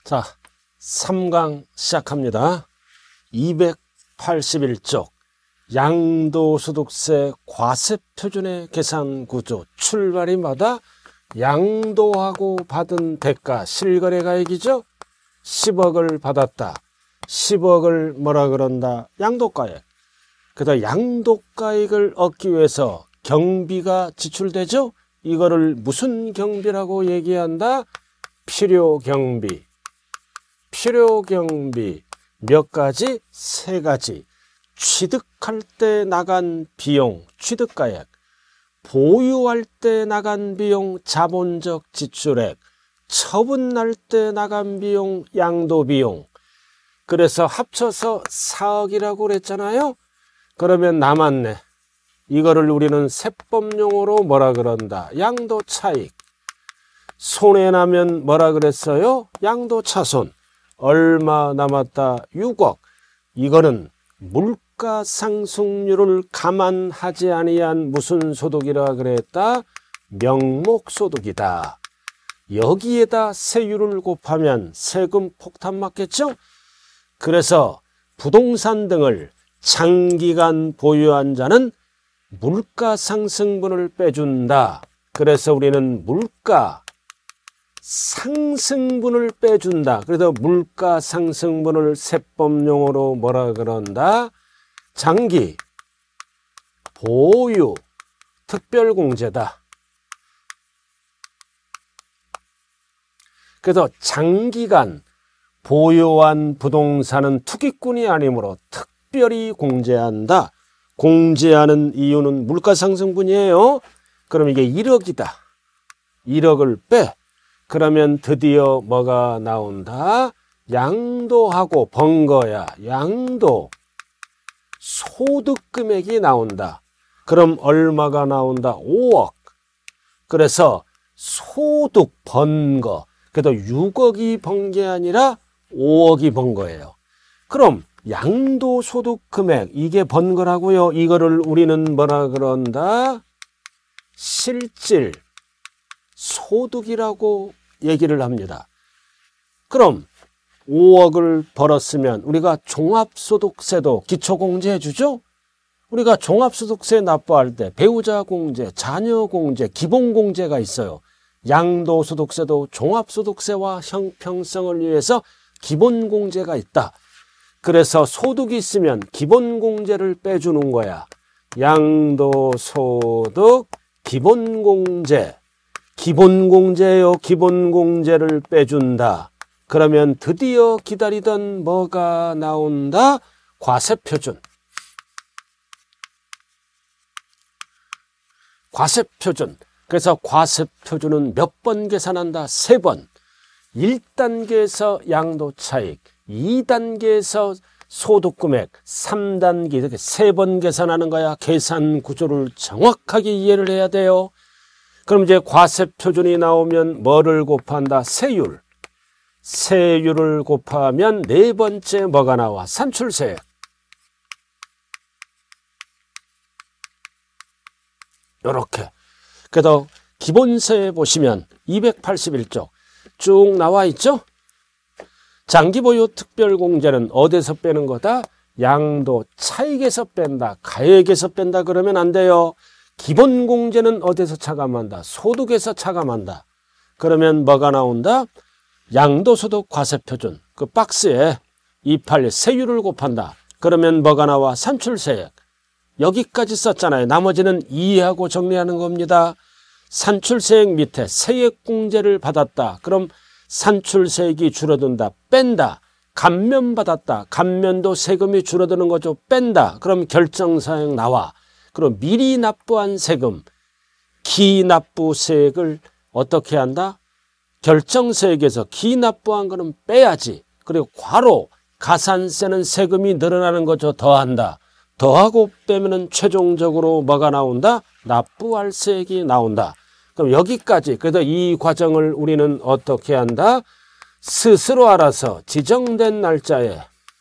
자, 3강 시작합니다. 281쪽 양도소득세 과세표준의 계산구조. 출발이마다 양도하고 받은 대가 실거래가액이죠. 10억을 받았다. 10억을 뭐라 그런다? 양도가액. 그다음 양도가액을 얻기 위해서 경비가 지출되죠. 이거를 무슨 경비라고 얘기한다? 필요경비. 필요경비 몇 가지? 세 가지. 취득할 때 나간 비용, 취득가액. 보유할 때 나간 비용, 자본적 지출액. 처분할 때 나간 비용, 양도비용. 그래서 합쳐서 4억이라고 그랬잖아요. 그러면 남았네. 이거를 우리는 세법용어로 뭐라 그런다? 양도차익. 손해나면 뭐라 그랬어요? 양도차손. 얼마 남았다? 6억. 이거는 물가상승률을 감안하지 아니한 무슨 소득이라 그랬다? 명목소득이다. 여기에다 세율을 곱하면 세금 폭탄 맞겠죠? 그래서 부동산 등을 장기간 보유한 자는 물가상승분을 빼준다. 그래서 우리는 물가 상승분을 빼준다. 그래서 물가 상승분을 세법용어로 뭐라 그런다? 장기 보유 특별공제다. 그래서 장기간 보유한 부동산은 투기꾼이 아니므로 특별히 공제한다. 공제하는 이유는 물가상승분이에요. 그럼 이게 1억이다. 1억을 빼. 그러면 드디어 뭐가 나온다? 양도하고 번 거야. 양도. 소득금액이 나온다. 그럼 얼마가 나온다? 5억. 그래서 소득 번 거. 그래도 6억이 번 게 아니라 5억이 번 거예요. 그럼 양도소득금액 이게 번 거라고요. 이거를 우리는 뭐라 그런다? 실질 소득이라고 얘기를 합니다. 그럼 5억을 벌었으면 우리가 종합소득세도 기초공제해 주죠. 우리가 종합소득세 납부할 때 배우자 공제, 자녀 공제, 기본공제가 있어요. 양도소득세도 종합소득세와 형평성을 위해서 기본공제가 있다. 그래서 소득이 있으면 기본공제를 빼주는 거야. 양도소득 기본공제. 기본공제요. 기본공제를 빼준다. 그러면 드디어 기다리던 뭐가 나온다? 과세표준. 과세표준. 그래서 과세표준은 몇 번 계산한다? 3번. 1단계에서 양도차익, 2단계에서 소득금액, 3단계 이렇게 3번 계산하는 거야. 계산 구조를 정확하게 이해를 해야 돼요. 그럼 이제 과세표준이 나오면 뭐를 곱한다? 세율. 세율을 곱하면 네 번째 뭐가 나와? 산출세액. 이렇게. 그래서 기본세 보시면 281쪽 쭉 나와 있죠? 장기보유 특별공제는 어디서 빼는 거다? 양도 차익에서 뺀다. 가액에서 뺀다 그러면 안 돼요. 기본공제는 어디서 차감한다? 소득에서 차감한다. 그러면 뭐가 나온다? 양도소득 과세표준. 그 박스에 281 세율을 곱한다. 그러면 뭐가 나와? 산출세액. 여기까지 썼잖아요. 나머지는 이해하고 정리하는 겁니다. 산출세액 밑에 세액공제를 받았다. 그럼 산출세액이 줄어든다. 뺀다. 감면받았다. 감면도 세금이 줄어드는 거죠. 뺀다. 그럼 결정사항 나와. 그럼 미리 납부한 세금, 기납부세액을 어떻게 한다? 결정세액에서 기납부한 거는 빼야지. 그리고 과로 가산세는 세금이 늘어나는 거죠. 더한다. 더하고 빼면은 최종적으로 뭐가 나온다? 납부할 세액이 나온다. 그럼 여기까지. 그래서 이 과정을 우리는 어떻게 한다? 스스로 알아서 지정된 날짜에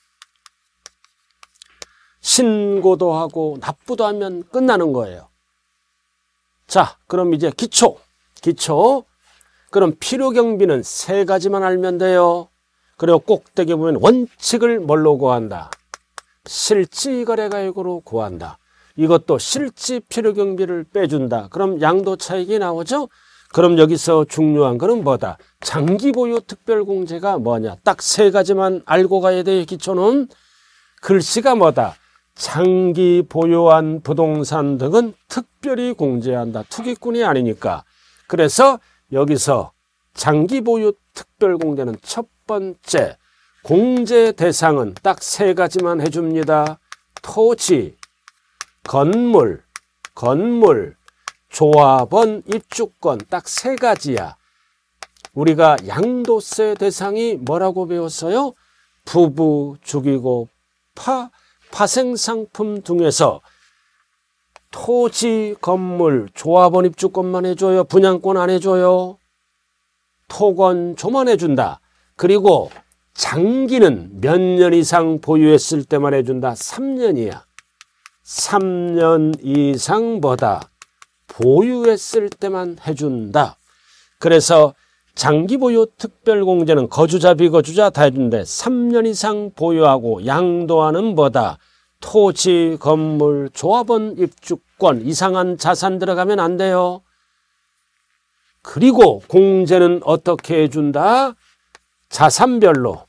신고도 하고 납부도 하면 끝나는 거예요. 자, 그럼 이제 기초. 그럼 필요경비는 3가지만 알면 돼요. 그리고 꼭대기 보면 원칙을 뭘로 구한다? 실지거래가액으로 구한다. 이것도 실지 필요경비를 빼준다. 그럼 양도 차익이 나오죠? 그럼 여기서 중요한 거는 뭐다? 장기보유 특별공제가 뭐냐? 딱 세 가지만 알고 가야 돼요. 기초는. 글씨가 뭐다? 장기 보유한 부동산 등은 특별히 공제한다. 투기꾼이 아니니까. 그래서 여기서 장기 보유 특별 공제는 첫 번째 공제 대상은 딱 세 가지만 해줍니다. 토지, 건물, 조합원, 입주권 딱 세 가지야. 우리가 양도세 대상이 뭐라고 배웠어요? 부부, 죽이고, 파생상품 등에서 토지, 건물, 조합원, 입주권만 해줘요? 분양권 안 해줘요? 토건, 조만 해준다. 그리고 장기는 몇 년 이상 보유했을 때만 해준다. 3년이야. 3년 이상 뭐다? 보유했을 때만 해준다. 그래서 장기 보유 특별공제는 거주자, 비거주자 다 해준대. 3년 이상 보유하고 양도하는 뭐다? 토지, 건물, 조합원, 입주권, 이상한 자산 들어가면 안 돼요. 그리고 공제는 어떻게 해준다? 자산별로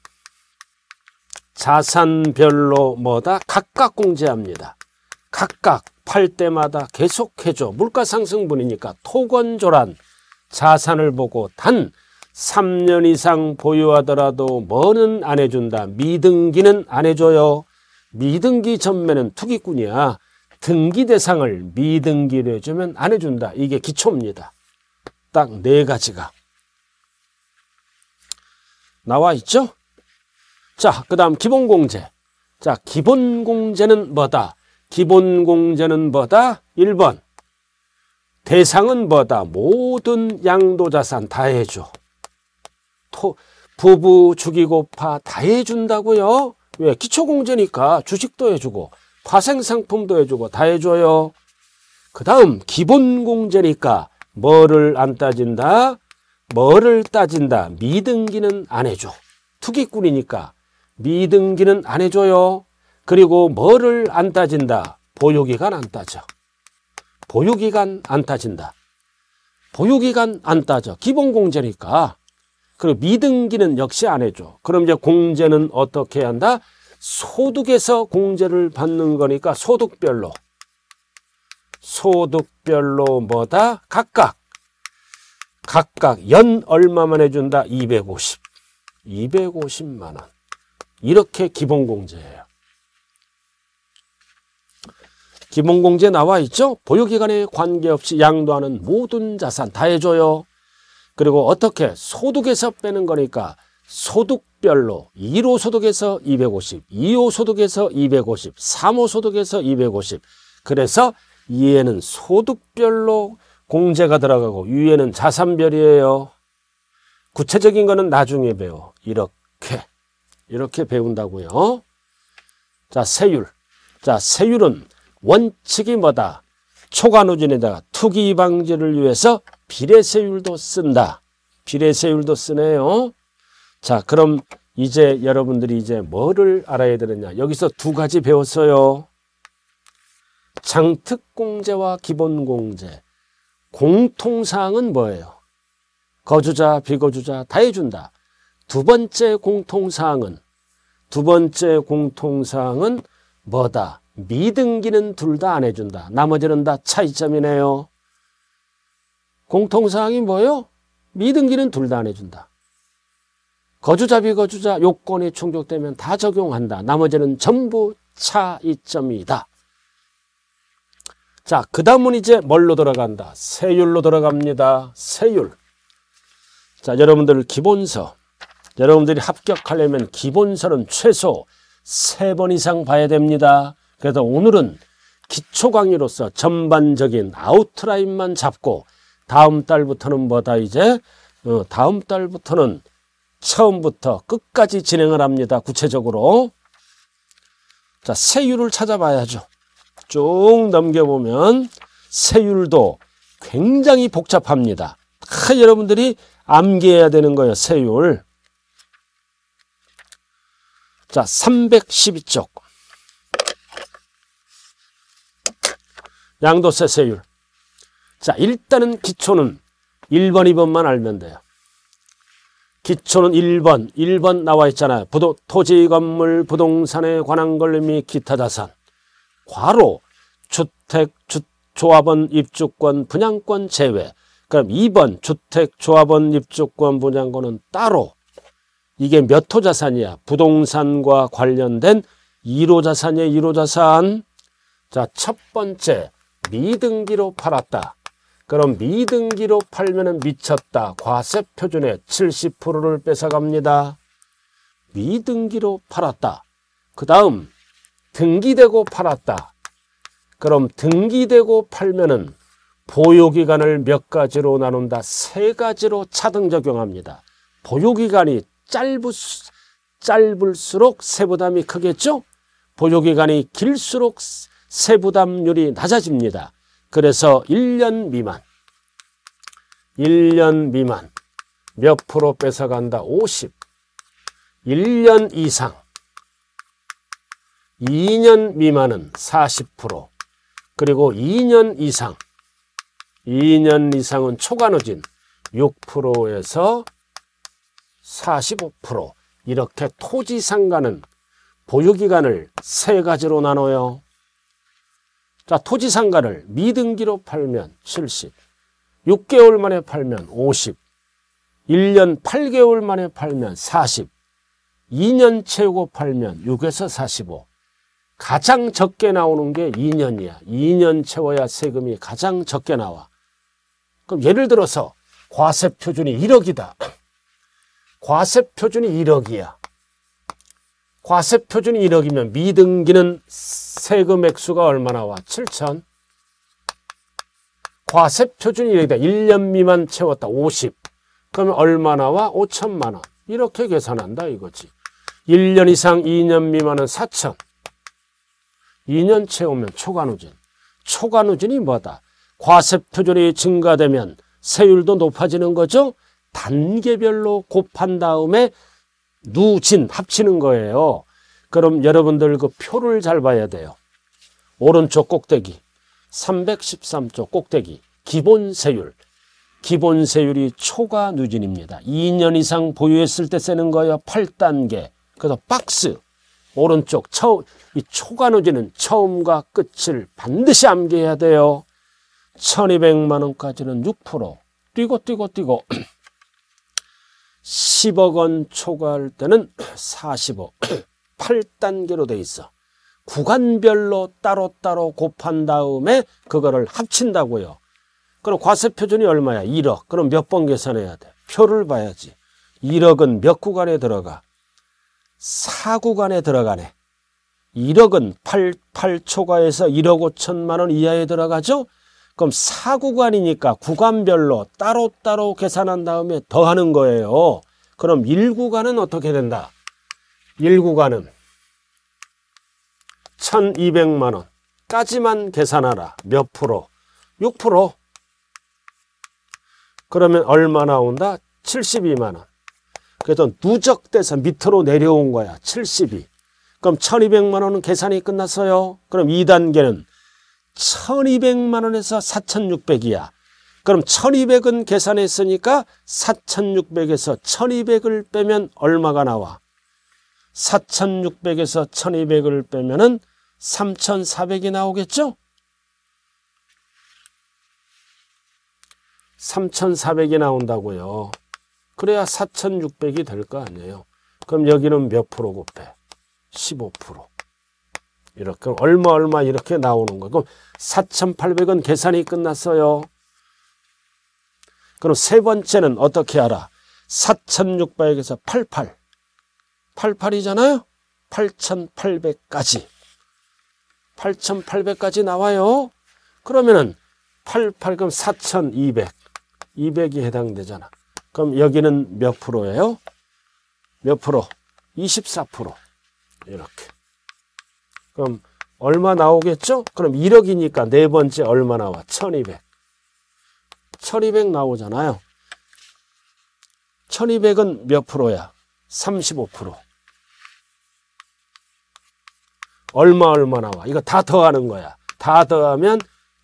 뭐다? 각각 공제합니다. 각각 팔 때마다 계속 해줘. 물가상승분이니까 토건조란 자산을 보고 단 3년 이상 보유하더라도 뭐는 안 해준다. 미등기는 안 해줘요. 미등기 전매는 투기꾼이야. 등기 대상을 미등기로 해주면 안 해준다. 이게 기초입니다. 딱 네 가지가 나와 있죠? 자, 그 다음 기본공제. 자, 기본공제는 뭐다? 기본공제는 뭐다? 1번. 대상은 뭐다? 모든 양도자산 다 해줘. 부부, 죽이고, 파 다 해준다고요? 왜? 기초공제니까 주식도 해주고, 파생상품도 해주고, 다 해줘요. 그 다음, 기본공제니까 뭐를 안 따진다? 뭐를 따진다? 미등기는 안 해줘. 투기꾼이니까 미등기는 안 해줘요. 그리고 뭐를 안 따진다? 보유기간 안 따져. 보유기간 안 따진다. 보유기간 안 따져. 기본공제니까. 그리고 미등기는 역시 안 해줘. 그럼 이제 공제는 어떻게 한다? 소득에서 공제를 받는 거니까 소득별로 뭐다? 각각 연 얼마만 해준다? 250만 원. 이렇게 기본공제예요. 기본공제 나와 있죠? 보유기간에 관계없이 양도하는 모든 자산 다 해줘요. 그리고 어떻게? 소득에서 빼는 거니까 소득별로 1호 소득에서 250, 2호 소득에서 250, 3호 소득에서 250. 그래서 이에는 소득별로 공제가 들어가고 위에는 자산별이에요. 구체적인 거는 나중에 배워. 이렇게 배운다고요. 자, 세율. 자, 세율은 원칙이 뭐다? 초과누진에다가 투기 방지를 위해서 비례세율도 쓴다. 비례세율도 쓰네요. 자, 그럼 이제 여러분들이 이제 뭐를 알아야 되느냐? 여기서 두 가지 배웠어요. 장특공제와 기본공제. 공통사항은 뭐예요? 거주자, 비거주자 다 해준다. 두 번째 공통사항은 뭐다? 미등기는 둘 다 안 해준다. 나머지는 다 차이점이네요. 공통사항이 뭐예요? 미등기는 둘 다 안 해준다. 거주자, 비거주자 요건이 충족되면 다 적용한다. 나머지는 전부 차이점이다. 자, 그 다음은 이제 뭘로 들어간다? 세율로 들어갑니다. 세율. 자, 여러분들 기본서. 여러분들이 합격하려면 기본서는 최소 3번 이상 봐야 됩니다. 그래서 오늘은 기초 강의로서 전반적인 아웃라인만 잡고 다음 달부터는 뭐다 이제? 다음 달부터는 처음부터 끝까지 진행을 합니다. 구체적으로. 자, 세율을 찾아봐야죠. 쭉 넘겨보면 세율도 굉장히 복잡합니다. 다 여러분들이 암기해야 되는 거예요. 세율. 자, 312쪽. 양도세 세율. 자, 일단은 기초는 1번, 2번만 알면 돼요. 기초는 1번 나와 있잖아요. 토지, 건물, 부동산에 관한 권리 및 기타 자산. 괄호, 주택, 조합원, 입주권, 분양권 제외. 그럼 2번, 주택, 조합원, 입주권, 분양권은 따로. 이게 몇 호 자산이야? 부동산과 관련된 1호 자산이에요. 1호 자산. 자, 첫 번째, 미등기로 팔았다. 그럼 미등기로 팔면은 미쳤다. 과세 표준의 70%를 뺏어갑니다. 미등기로 팔았다. 그 다음 등기되고 팔았다. 그럼 등기되고 팔면은 보유기간을 몇 가지로 나눈다? 3가지로 차등 적용합니다. 보유기간이 짧을수록 세부담이 크겠죠? 보유기간이 길수록 세부담률이 낮아집니다. 그래서 1년 미만. 1년 미만. 몇 프로 뺏어간다? 50. 1년 이상. 2년 미만은 40%. 그리고 2년 이상. 2년 이상은 초과누진 6%에서 45%. 이렇게 토지상가는 보유기간을 3가지로 나눠요. 자, 토지상가를 미등기로 팔면 70, 6개월 만에 팔면 50, 1년 8개월 만에 팔면 40, 2년 채우고 팔면 6에서 45. 가장 적게 나오는 게 2년이야. 2년 채워야 세금이 가장 적게 나와. 그럼 예를 들어서 과세 표준이 1억이다. 과세 표준이 1억이야. 과세 표준이 1억이면 미등기는 세금 액수가 얼마 나와? 7천. 과세 표준이 1억이다. 1년 미만 채웠다. 50. 그러면 얼마 나와? 5천만 원. 이렇게 계산한다 이거지. 1년 이상 2년 미만은 4천. 2년 채우면 초과누진. 초과누진이 뭐다? 과세 표준이 증가되면 세율도 높아지는 거죠. 단계별로 곱한 다음에 누진 합치는 거예요. 그럼 여러분들 그 표를 잘 봐야 돼요. 오른쪽 꼭대기 313쪽 꼭대기 기본세율. 기본세율이 초과누진입니다. 2년 이상 보유했을 때 쓰는 거예요. 8단계. 그래서 박스 오른쪽 이 초과누진은 처음과 끝을 반드시 암기해야 돼요. 1200만 원까지는 6%. 뛰고 10억 원 초과할 때는 40억. 8단계로 돼 있어. 구간별로 따로따로 곱한 다음에 그거를 합친다고요. 그럼 과세 표준이 얼마야? 1억. 그럼 몇 번 계산해야 돼? 표를 봐야지. 1억은 몇 구간에 들어가? 4구간에 들어가네. 1억은 8초과에서 1억 5천만 원 이하에 들어가죠? 그럼 4구간이니까 구간별로 따로따로 계산한 다음에 더하는 거예요. 그럼 1구간은 어떻게 된다? 1구간은 1200만 원까지만 계산하라. 몇 프로? 6%. 그러면 얼마 나온다? 72만 원. 그래서 누적돼서 밑으로 내려온 거야. 72. 그럼 1200만 원은 계산이 끝났어요. 그럼 2단계는 1200만 원에서 4600이야. 그럼 1200은 계산했으니까 4600에서 1200을 빼면 얼마가 나와? 4600에서 1200을 빼면은 3400이 나오겠죠? 3400이 나온다고요. 그래야 4600이 될 거 아니에요. 그럼 여기는 몇 프로 곱해? 15%. 이렇게 얼마 이렇게 나오는 거고 4800은 계산이 끝났어요. 그럼 세 번째는 어떻게 알아? 4600에서 88이잖아요. 8800까지 8800까지 나와요. 그러면은 88 그럼 4200 200이 해당되잖아. 그럼 여기는 몇 프로예요? 몇 프로? 24%. 이렇게. 그럼 얼마 나오겠죠? 그럼 1억이니까 네 번째 얼마 나와? 1200. 1200 나오잖아요. 1200은 몇 프로야? 35%. 얼마 나와? 이거 다 더하는 거야. 다 더하면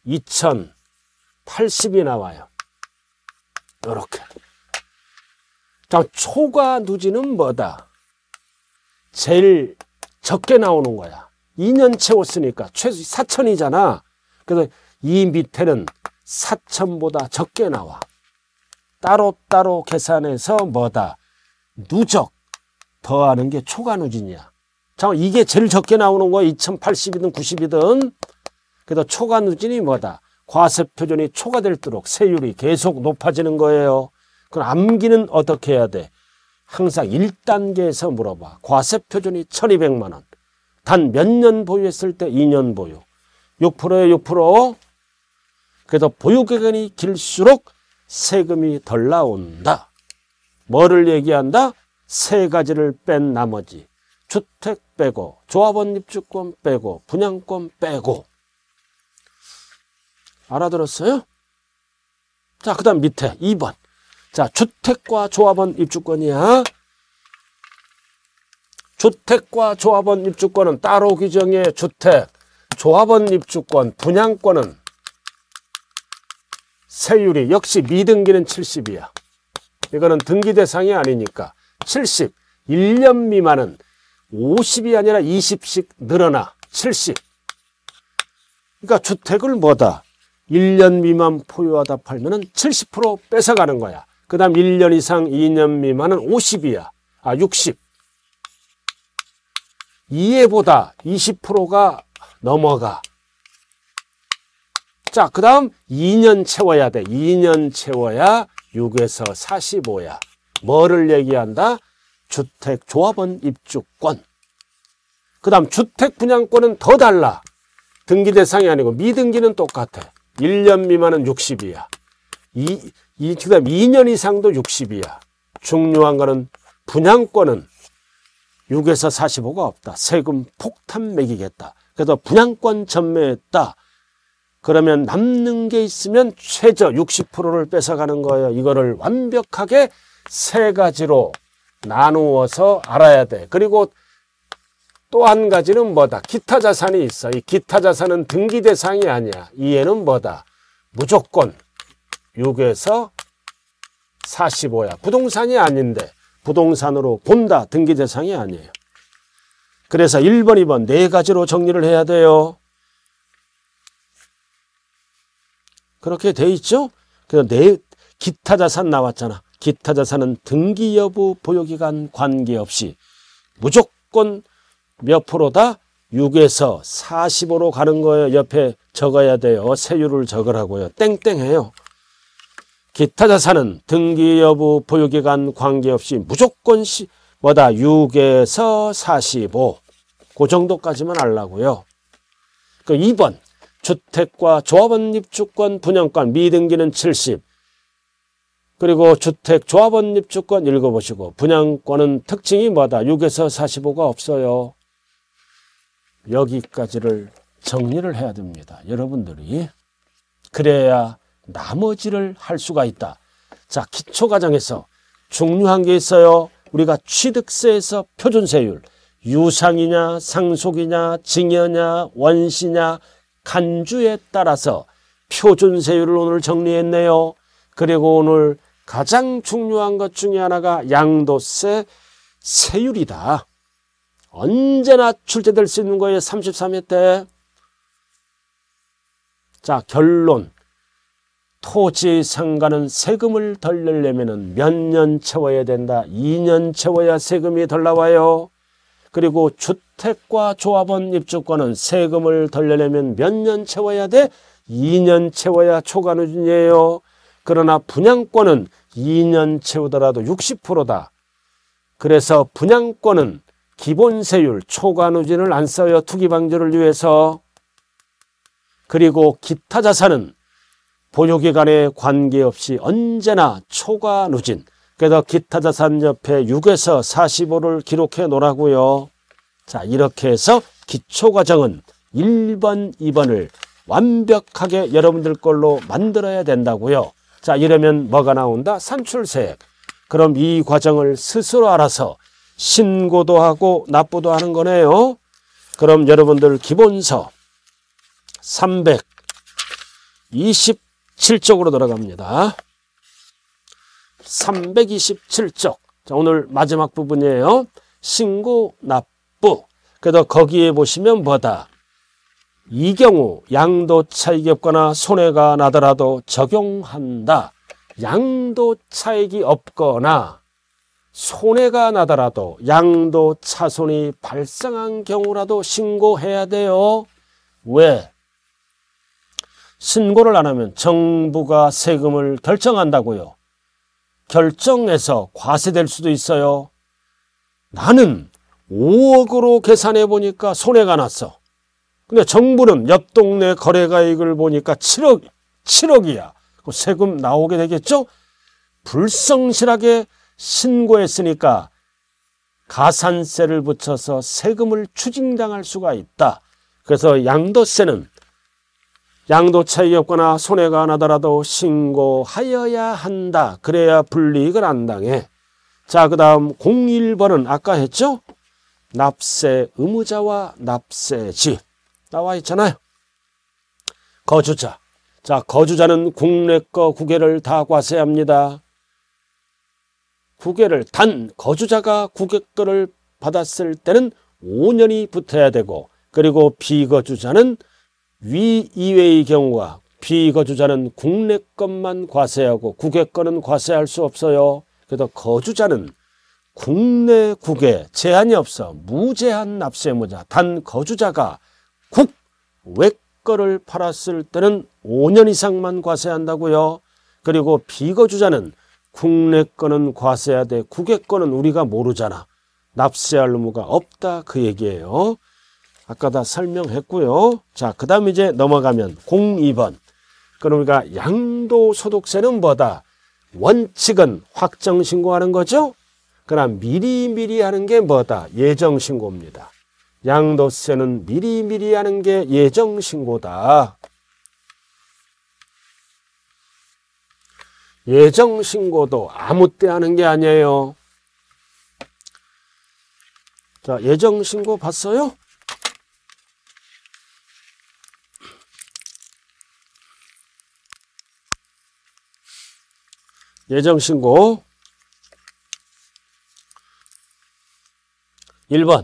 2080이 나와요. 이렇게. 자, 초과 누진은 뭐다? 제일 적게 나오는 거야. 2년 채웠으니까 최소 4000이잖아. 그래서 이 밑에는 4000보다 적게 나와. 따로따로 계산해서 뭐다? 누적 더하는 게 초과 누진이야. 자, 이게 제일 적게 나오는 거야. 2080이든 90이든. 그래서 초과 누진이 뭐다? 과세표준이 초과될수록 세율이 계속 높아지는 거예요. 그럼 암기는 어떻게 해야 돼? 항상 1단계에서 물어봐. 과세표준이 1200만 원. 단 몇 년 보유했을 때 2년 보유. 6%에 6%. 그래서 보유기간이 길수록 세금이 덜 나온다. 뭐를 얘기한다? 세 가지를 뺀 나머지. 주택 빼고, 조합원 입주권 빼고, 분양권 빼고. 알아들었어요? 자, 그 다음 밑에 2번. 자, 주택과 조합원 입주권이야. 주택과 조합원 입주권은 따로 규정해. 주택, 조합원 입주권, 분양권은 세율이 역시 미등기는 70이야. 이거는 등기 대상이 아니니까 70. 1년 미만은 50이 아니라 20씩 늘어나. 70. 그러니까 주택을 뭐다? 1년 미만 포유하다 팔면은 70% 뺏어가는 거야. 그 다음 1년 이상 2년 미만은 50이야. 60. 이해보다 20%가 넘어가. 자, 그 다음 2년 채워야 돼. 2년 채워야 6에서 45야. 뭐를 얘기한다? 주택 조합원 입주권. 그 다음 주택 분양권은 더 달라. 등기 대상이 아니고 미등기는 똑같아. 1년 미만은 60이야. 그 다음 2년 이상도 60이야. 중요한 거는 분양권은 6에서 45가 없다. 세금 폭탄 매기겠다. 그래서 분양권 전매했다. 그러면 남는 게 있으면 최저 60%를 뺏어가는 거예요. 이거를 완벽하게 세 가지로 나누어서 알아야 돼. 그리고 또 한 가지는 뭐다? 기타 자산이 있어. 이 기타 자산은 등기 대상이 아니야. 이해는 뭐다? 무조건 6에서 45야. 부동산이 아닌데 부동산으로 본다. 등기 대상이 아니에요. 그래서 1번, 2번 네 가지로 정리를 해야 돼요. 그렇게 돼 있죠? 그래서 기타 자산 나왔잖아. 기타 자산은 등기 여부, 보유기간 관계없이 무조건 몇 프로다? 6에서 45로 가는 거예요. 옆에 적어야 돼요. 세율을 적으라고요. 땡땡해요. 기타 자산은 등기 여부, 보유기간 관계없이 무조건 6에서 45. 그 정도까지만 알라고요. 그 2번. 주택과 조합원 입주권, 분양권, 미등기는 70. 그리고 주택, 조합원 입주권 읽어보시고 분양권은 특징이 뭐다? 6에서 45가 없어요. 여기까지를 정리를 해야 됩니다. 여러분들이. 그래야 나머지를 할 수가 있다. 자, 기초과정에서 중요한 게 있어요. 우리가 취득세에서 표준세율, 유상이냐, 상속이냐, 증여냐, 원시냐, 간주에 따라서 표준세율을 오늘 정리했네요. 그리고 오늘 가장 중요한 것 중에 하나가 양도세 세율이다. 언제나 출제될 수 있는 거예요. 33회 때. 자, 결론. 토지 상가는 세금을 덜 내려면 몇 년 채워야 된다. 2년 채워야 세금이 덜 나와요. 그리고 주택과 조합원 입주권은 세금을 덜 내려면 몇 년 채워야 돼? 2년 채워야 초과 누진이에요. 그러나 분양권은 2년 채우더라도 60%다. 그래서 분양권은 기본세율 초과 누진을 안 써요. 투기 방지를 위해서. 그리고 기타 자산은 보유기간에 관계없이 언제나 초과 누진. 그래서 기타 자산 옆에 6에서 45를 기록해 놓으라고요. 자, 이렇게 해서 기초과정은 1번, 2번을 완벽하게 여러분들 걸로 만들어야 된다고요. 자, 이러면 뭐가 나온다? 산출세액. 그럼 이 과정을 스스로 알아서 신고도 하고 납부도 하는 거네요. 그럼 여러분들 기본서 327쪽으로 들어갑니다. 327쪽. 자, 오늘 마지막 부분이에요. 신고 납부. 그래도 거기에 보시면 뭐다? 이 경우 양도 차익이 없거나 손해가 나더라도 적용한다. 양도 차익이 없거나 손해가 나더라도 양도 차손이 발생한 경우라도 신고해야 돼요. 왜? 신고를 안 하면 정부가 세금을 결정한다고요. 결정해서 과세될 수도 있어요. 나는 5억으로 계산해 보니까 손해가 났어. 근데 정부는 옆 동네 거래가액을 보니까 7억이야. 세금 나오게 되겠죠? 불성실하게 신고했으니까 가산세를 붙여서 세금을 추징당할 수가 있다. 그래서 양도세는 양도 차익이 없거나 손해가 나더라도 신고하여야 한다. 그래야 불이익을 안 당해. 자, 그 다음 01번은 아까 했죠? 납세 의무자와 납세지 나와 있잖아요. 거주자. 자, 거주자는 국내 거 국외를 다 과세합니다. 국외를 단 거주자가 국외 거를 받았을 때는 5년이 붙어야 되고, 그리고 비거주자는 위 이외의 경우가 비거주자는 국내 것만 과세하고 국외 거는 과세할 수 없어요. 그래서 거주자는 국내 국외 제한이 없어. 무제한 납세의무자. 단 거주자가 국외 거를 팔았을 때는 5년 이상만 과세한다고요. 그리고 비거주자는 국내 거는 과세해야 돼. 국외 거는 우리가 모르잖아. 납세할 의무가 없다. 그 얘기예요. 아까 다 설명했고요. 자, 그 다음 이제 넘어가면 02번. 그럼 우리가 양도소득세는 뭐다? 원칙은 확정신고하는 거죠. 그러나 미리미리 하는 게 뭐다? 예정신고입니다. 양도세는 미리미리 하는 게 예정신고다. 예정신고도 아무 때 하는 게 아니에요. 자, 예정신고 봤어요? 예정신고 1번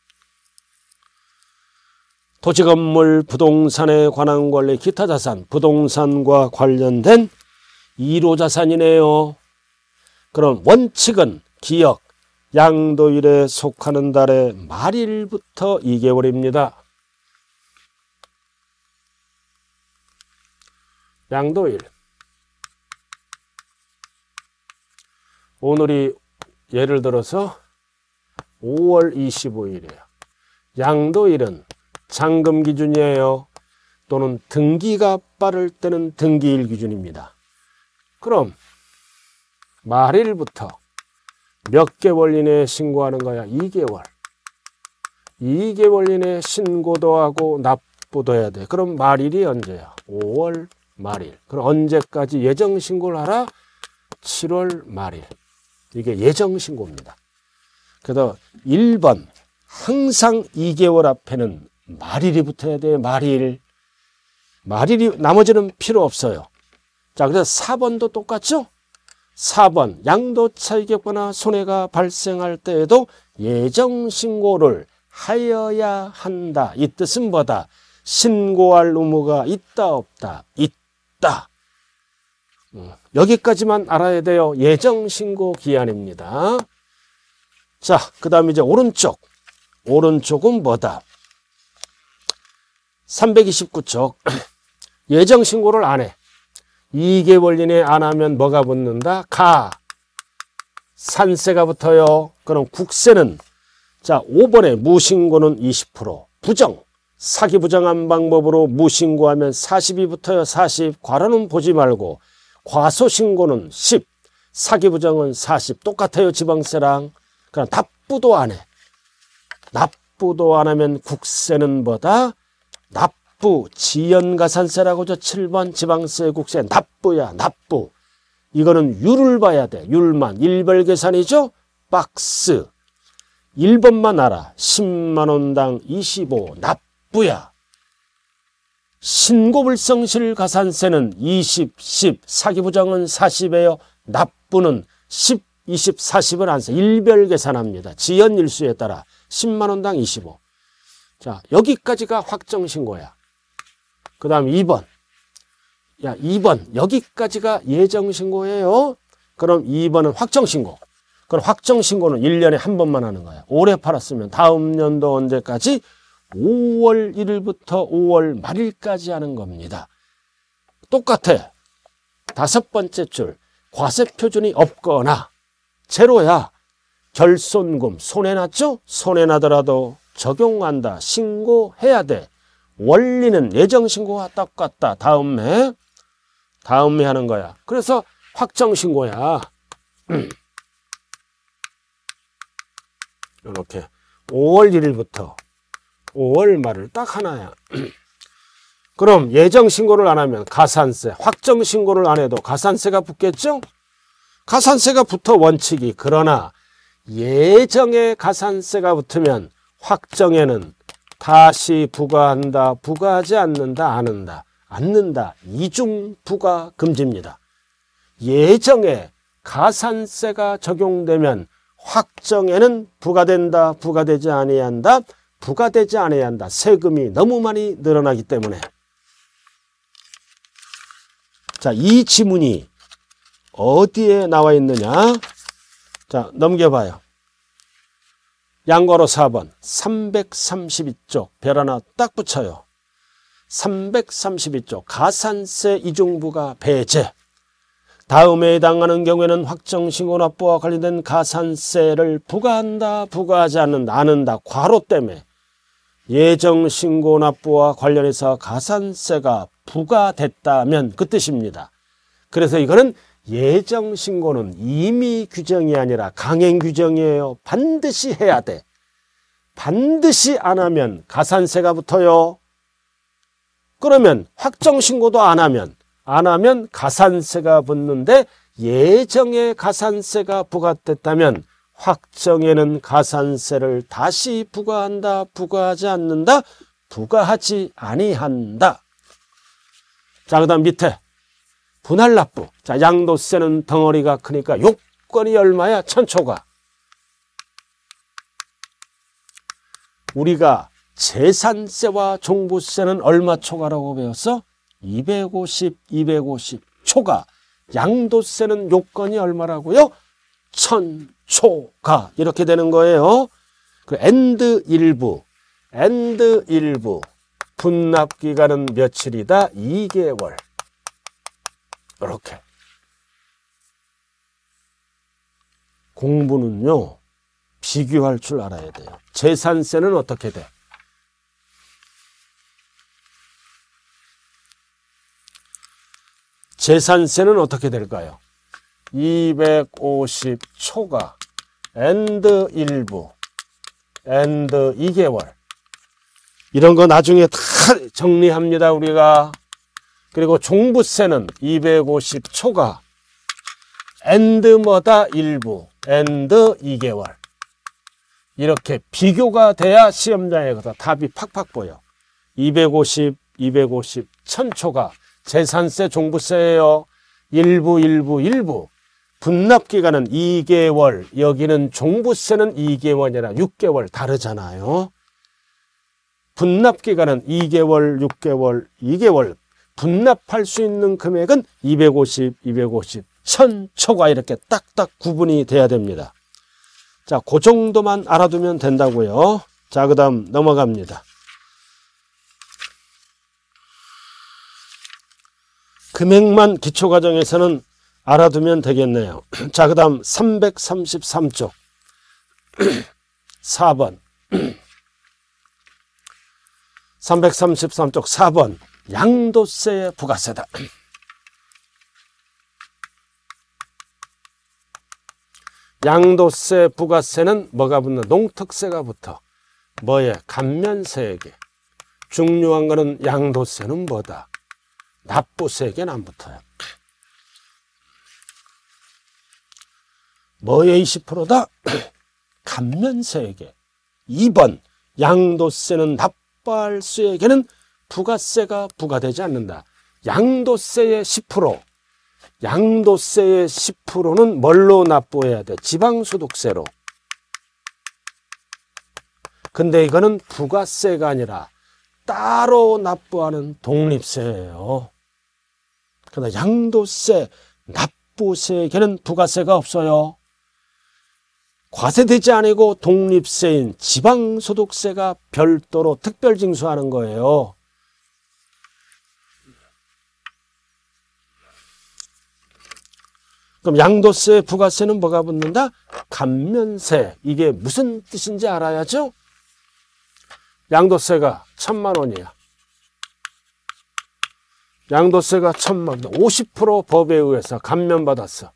토지, 건물, 부동산에 관한 권리, 기타 자산, 부동산과 관련된 1호 자산이네요. 그럼 원칙은 기억, 양도일에 속하는 달의 말일부터 2개월입니다. 양도일. 오늘이 예를 들어서 5월 25일이에요. 양도일은 잔금 기준이에요. 또는 등기가 빠를 때는 등기일 기준입니다. 그럼 말일부터 몇 개월 이내에 신고하는 거야? 2개월. 2개월 이내에 신고도 하고 납부도 해야 돼. 그럼 말일이 언제야? 5월 말일. 그럼 언제까지 예정신고를 하라? 7월 말일. 이게 예정신고입니다. 그래서 1번 항상 2개월 앞에는 말일이 붙어야 돼요. 말일. 말일이 나머지는 필요 없어요. 자, 그래서 4번도 똑같죠? 4번 양도 차익이 없거나 손해가 발생할 때에도 예정신고를 하여야 한다. 이 뜻은 뭐다? 신고할 의무가 있다 없다? 있다. 여기까지만 알아야 돼요. 예정신고 기한입니다. 자, 그 다음 이제 오른쪽. 오른쪽은 뭐다? 329쪽. 예정신고를 안 해. 2개월 이내 안 하면 뭐가 붙는다? 산세가 붙어요. 그럼 국세는 자 5번에 무신고는 20%. 부정. 사기 부정한 방법으로 무신고하면 40이 붙어요. 40. 과로는 보지 말고. 과소신고는 10. 사기 부정은 40. 똑같아요. 지방세랑. 그럼 납부도 안 해. 납부도 안 하면 국세는 뭐다? 납부, 지연가산세라고 저 7번 지방세 국세 납부야, 납부. 이거는 율을 봐야 돼. 율만. 일별계산이죠? 박스. 1번만 알아. 10만원당 25 납부야. 신고불성실 가산세는 20, 10, 사기부정은 40이에요. 납부는 10, 20, 40을 안 써. 일별 계산합니다. 지연일수에 따라 10만원당 25. 자, 여기까지가 확정신고야. 그 다음 2번. 야, 2번. 여기까지가 예정신고예요. 그럼 2번은 확정신고. 그럼 확정신고는 1년에 한 번만 하는 거야. 올해 팔았으면 다음 연도 언제까지? 5월 1일부터 5월 말일까지 하는 겁니다. 똑같아. 다섯 번째 줄. 과세표준이 없거나 제로야. 결손금 손해났죠? 손해나더라도 적용한다. 신고해야 돼. 원리는 예정신고와 똑같다. 다음에 하는 거야. 그래서 확정신고야. 이렇게 5월 1일부터 5월 말을 딱 하나야. 그럼 예정신고를 안 하면 가산세, 확정신고를 안 해도 가산세가 붙겠죠? 가산세가 붙어 원칙이. 그러나 예정에 가산세가 붙으면 확정에는 다시 부과한다, 부과하지 않는다, 않는다. 이중 부과 금지입니다. 예정에 가산세가 적용되면 확정에는 부과된다, 부과되지 아니한다, 부과되지 아니한다. 세금이 너무 많이 늘어나기 때문에. 자, 이 지문이 어디에 나와 있느냐? 자, 넘겨봐요. 양괄호 4번 332쪽 별 하나 딱 붙여요. 332쪽 가산세 이중부가 배제. 다음에 해당하는 경우에는 확정신고 납부와 관련된 가산세를 부과한다, 부과하지 않는다, 괄호 때문에 예정신고 납부와 관련해서 가산세가 부과됐다면 그 뜻입니다. 그래서 이거는 예정신고는 임의 규정이 아니라 강행 규정이에요. 반드시 해야 돼. 반드시 안 하면 가산세가 붙어요. 그러면 확정신고도 안 하면 가산세가 붙는데 예정에 가산세가 부과됐다면 확정에는 가산세를 다시 부과한다, 부과하지 않는다, 부과하지 아니한다. 자, 그 다음 밑에 분할납부. 자, 양도세는 덩어리가 크니까 요건이 얼마야? 1000초가. 우리가 재산세와 종부세는 얼마 초과라고 배웠어? 250 초과. 양도세는 요건이 얼마라고요? 1000초가. 이렇게 되는 거예요. 그 엔드 일부. 분납기간은 며칠이다? 2개월. 이렇게. 공부는요, 비교할 줄 알아야 돼요. 재산세는 어떻게 돼? 재산세는 어떻게 될까요? 250초가 엔드 일부, 엔드 2개월. 이런 거 나중에 다 정리합니다, 우리가. 그리고 종부세는 250초가 엔드 뭐다? 일부, 엔드 2개월. 이렇게 비교가 돼야 시험장에 가서 답이 팍팍 보여. 250, 1000초가 재산세, 종부세예요. 일부. 분납기간은 2개월. 여기는 종부세는 2개월이라 6개월 다르잖아요. 분납기간은 2개월, 6개월, 2개월. 분납할 수 있는 금액은 250, 1000초가 이렇게 딱딱 구분이 돼야 됩니다. 자, 그 정도만 알아두면 된다고요. 자, 그 다음 넘어갑니다. 금액만 기초과정에서는 알아두면 되겠네요. 자, 그 다음 333쪽 4번 333쪽 4번 양도세의 부가세다. 양도세 부가세는 뭐가 붙는? 농특세가 붙어. 뭐에? 감면세액에. 중요한 거는 양도세는 뭐다? 납부세액에는 안 붙어요. 뭐에 20%다? 감면세에게 2번 양도세는 납부할 수에게는 부가세가 부과되지 않는다. 양도세의 10%, 양도세의 10%는 뭘로 납부해야 돼? 지방소득세로. 근데 이거는 부가세가 아니라 따로 납부하는 독립세예요. 그러나 양도세, 납부세에게는 부가세가 없어요. 과세되지 아니고 독립세인 지방소득세가 별도로 특별징수하는 거예요. 그럼 양도세, 부가세는 뭐가 붙는다? 감면세. 이게 무슨 뜻인지 알아야죠? 양도세가 1,000만 원이야. 양도세가 1,000만 원. 50% 법에 의해서 감면받았어.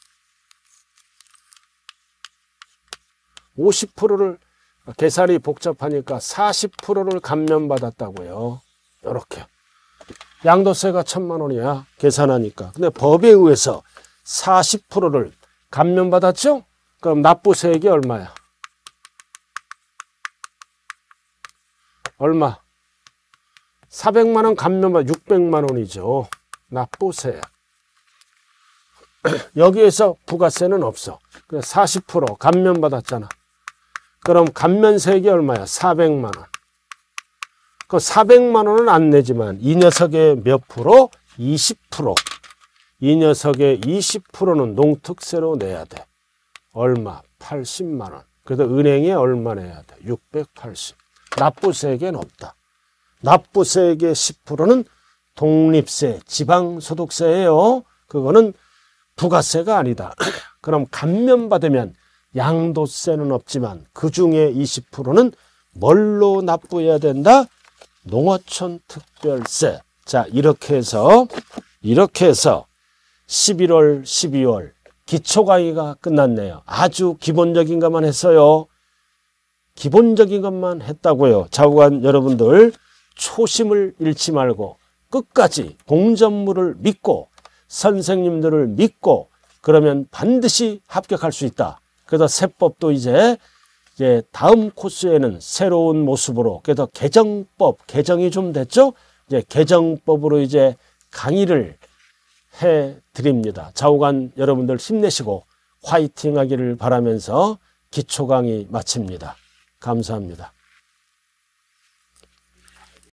50%를 계산이 복잡하니까 40%를 감면받았다고요. 이렇게. 양도세가 1,000만 원이야. 계산하니까. 근데 법에 의해서 40%를 감면받았죠? 그럼 납부세액이 얼마야? 얼마? 400만 원 감면받아 600만 원이죠. 납부세. 여기에서 부가세는 없어. 그래서 40% 감면받았잖아. 그럼 감면세액이 얼마야? 400만 원. 그 400만 원은 안 내지만 이 녀석의 몇 프로? 20%. 이 녀석의 20%는 농특세로 내야 돼. 얼마? 80만 원. 그래서 은행에 얼마 내야 돼? 680. 납부세액은 없다. 납부세액의 10%는 독립세, 지방소득세예요. 그거는 부가세가 아니다. 그럼 감면받으면 양도세는 없지만 그 중에 20%는 뭘로 납부해야 된다? 농어촌 특별세. 자, 이렇게 해서 11월, 12월 기초 강의가 끝났네요. 아주 기본적인 것만 했어요. 기본적인 것만 했다고요. 좌우간 여러분들 초심을 잃지 말고 끝까지 공전물을 믿고 선생님들을 믿고 그러면 반드시 합격할 수 있다. 그래서 세법도 이제 다음 코스에는 새로운 모습으로 그래서 개정이 좀 됐죠? 이제 개정법으로 이제 강의를 해 드립니다. 좌우간 여러분들 힘내시고 화이팅 하기를 바라면서 기초 강의 마칩니다. 감사합니다.